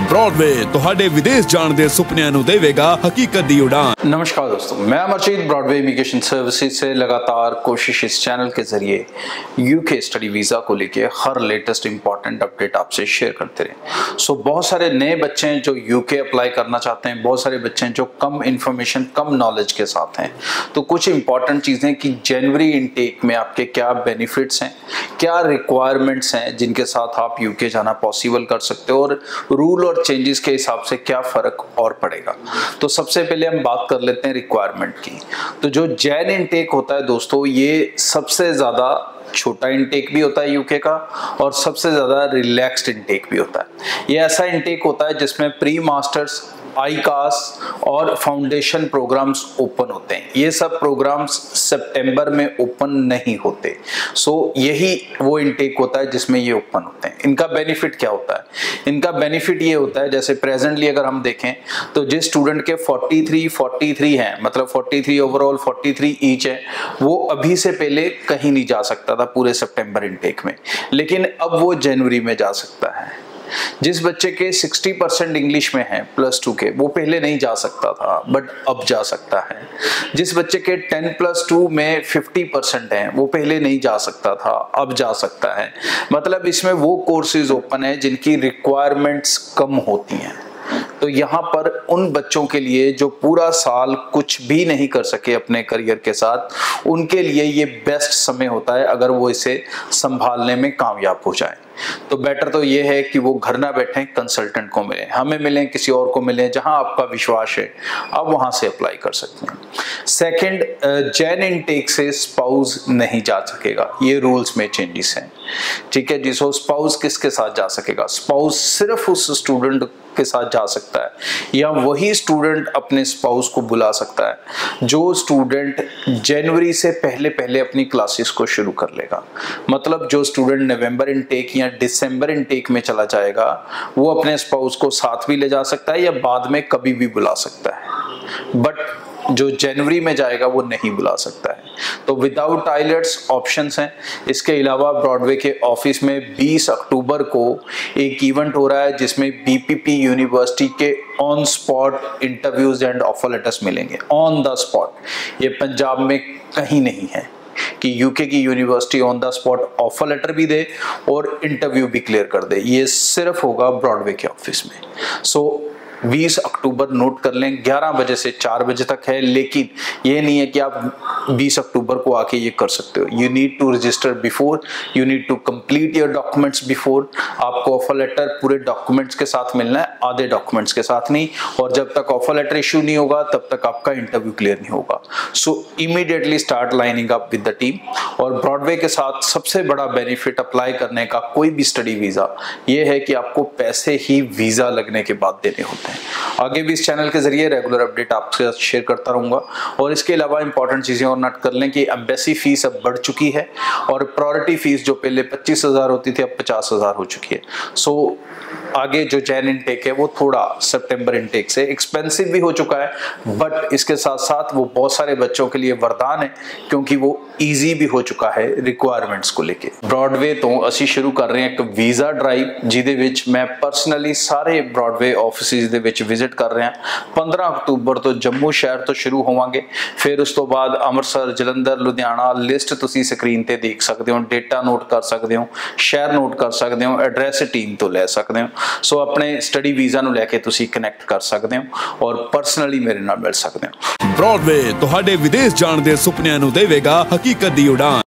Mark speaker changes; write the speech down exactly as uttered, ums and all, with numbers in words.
Speaker 1: Broadway ਤੁਹਾਡੇ विदेश जाण दे सुपनिਆਂ ਨੂੰ देवेगा हकीकत दी उड़ान।
Speaker 2: नमस्कार दोस्तों, मैं अमरजीत ब्रॉडवे इमिग्रेशन सर्विसेज से लगातार कोशिश इस चैनल के जरिए यूके स्टडी वीज़ा को लेके हर लेटेस्ट इंपॉर्टेंट अपडेट आपसे शेयर करते रहे। सो बहुत सारे नए बच्चे हैं जो यूके अप्लाई करना चाहते हैं, बहुत सारे बच्चे हैं जो कम इंफॉर्मेशन कम नॉलेज के साथ हैं। तो कुछ इंपॉर्टेंट चीज़ें कि जनवरी इनटेक में आपके क्या बेनिफिट्स हैं, क्या रिक्वायरमेंट्स हैं जिनके साथ आप यूके जाना पॉसिबल कर सकते हो, और रूल और चेंजेस के हिसाब से क्या फ़र्क और पड़ेगा। तो सबसे पहले हम बात कर लेते हैं रिक्वायरमेंट की। तो जो जैन इनटेक होता है दोस्तों, ये सबसे ज़्यादा छोटा इनटेक भी होता है यूके का और सबसे ज़्यादा रिलैक्स्ड इनटेक भी होता है। ये ऐसा इनटेक होता है जिसमें प्री मास्टर्स, आई कास और फाउंडेशन प्रोग्राम्स ओपन होते हैं। ये सब प्रोग्राम्स सितंबर में ओपन नहीं होते। सो यही वो इनटेक होता है जिसमें ये ओपन होते हैं। इनका बेनिफिट क्या होता है? इनका बेनिफिट ये होता है, जैसे प्रेजेंटली अगर हम देखें तो जिस स्टूडेंट के तैंतालीस तैंतालीस हैं, मतलब तैंतालीस ओवरऑल तैंतालीस ईच है, वो अभी से पहले कहीं नहीं जा सकता था पूरे सितंबर इनटेक में, लेकिन अब वो जनवरी में जा सकता है। जिस बच्चे के साठ परसेंट इंग्लिश में है प्लस टू के, वो पहले नहीं जा सकता था बट अब जा सकता है। जिस बच्चे के दस प्लस टू में पचास परसेंट है, वो पहले नहीं जा सकता था, अब जा सकता है। मतलब इसमें वो कोर्सेज ओपन है जिनकी रिक्वायरमेंट्स कम होती हैं। तो यहाँ पर उन बच्चों के लिए जो पूरा साल कुछ भी नहीं कर सके अपने करियर के साथ, उनके लिए ये बेस्ट समय होता है अगर वो इसे संभालने में कामयाब हो जाए। तो बेटर तो ये है कि वो घर ना बैठे, कंसल्टेंट को मिलें, हमें मिलें, किसी और को मिलें, जहां आपका विश्वास है आप वहां से अप्लाई कर सकते हैं। सेकंड, जैन इनटेक से स्पाउस नहीं जा सकेगा, ये रूल्स में चेंजेस हैं। ठीक है जी। सो स्पाउस किसके साथ जा सकेगा? स्पाउस सिर्फ उस स्टूडेंट के साथ जा सकता है, या वही स्टूडेंट अपने स्पाउस को बुला सकता है जो स्टूडेंट जनवरी से पहले पहले अपनी क्लासेस को शुरू कर लेगा। मतलब जो स्टूडेंट नवंबर इनटेक या दिसंबर इनटेक में चला जाएगा, वो अपने स्पाउस को साथ भी ले जा सकता है या बाद में कभी भी बुला सकता है, बट जो जनवरी में जाएगा वो नहीं बुला सकता है। तो विदाउट आइलेट्स ऑप्शंस हैं। इसके अलावा ब्रॉडवे के ऑफिस में बीस अक्टूबर को एक इवेंट हो रहा है जिसमें बीपीपी यूनिवर्सिटी के on spot interviews and offer letters मिलेंगे, ऑन द स्पॉट। ये पंजाब में कहीं नहीं है कि यूके की university on the spot offer letter भी दे और इंटरव्यू भी क्लियर कर दे। ये सिर्फ होगा ब्रॉडवे के ऑफिस में। सो बीस अक्टूबर नोट कर लें, ग्यारह बजे से चार बजे तक है, लेकिन ये नहीं है कि आप बीस अक्टूबर को आके ये कर सकते हो। You need to register before, you need to complete your documents before. आपको ऑफर लेटर पूरे डॉक्यूमेंट्स के साथ मिलना है, आधे डॉक्यूमेंट्स के साथ नहीं। और जब तक ऑफर लेटर इशू नहीं होगा तब तक आपका इंटरव्यू क्लियर नहीं होगा। So immediately start lining up with the team. और ब्रॉडवे के साथ सबसे बड़ा बेनिफिट अप्लाई करने का कोई भी स्टडी वीज़ा ये है कि आपको पैसे ही वीज़ा लगने के बाद देने होते हैं। आगे भी इस चैनल के जरिए रेगुलर अपडेट आपसे शेयर करता रहूंगा। और इसके अलावा इंपॉर्टेंट चीजें और नोट कर लें कि एम्बेसी फीस अब बढ़ चुकी है और प्रायोरिटी फीस जो पहले पच्चीस हजार होती थी अब पचास हजार हो चुकी है। सो आगे जो जैन इनटेक है वो थोड़ा सितंबर इनटेक से एक्सपेंसिव भी हो चुका है, बट इसके साथ साथ वो बहुत सारे बच्चों के लिए वरदान है क्योंकि वो ईजी भी हो चुका है रिक्वायरमेंट्स को लेके। ब्रॉडवे तो असी शुरू कर रहे हैं एक वीज़ा ड्राइव जिहदे विच मैं पर्सनली सारे ब्रॉडवे ऑफिसेज दे विच विजिट कर रहे हैं। पंद्रह अक्तूबर तो जम्मू शहर तो शुरू होवांगे, फिर उस तो बाद अमृतसर, जलंधर, लुधियाना, लिस्ट तुसी स्क्रीन ते देख सकते हो, डेटा नोट कर सकते हो, शहर नोट कर सकते हो, एड्रैस टीम तो ले सकते हो। सो अपने स्टडी वीज़ा ਨੂੰ ਲੈ ਕੇ ਤੁਸੀਂ ਕਨੈਕਟ ਕਰ ਸਕਦੇ ਹੋ ਔਰ ਪਰਸਨਲੀ ਮੇਰੇ ਨਾਲ ਮਿਲ ਸਕਦੇ ਹੋ।
Speaker 1: ब्रॉडवे ਤੁਹਾਡੇ विदेश जाण दे सुपनिਆਂ ਨੂੰ देवेगा हकीकत दी उड़ान।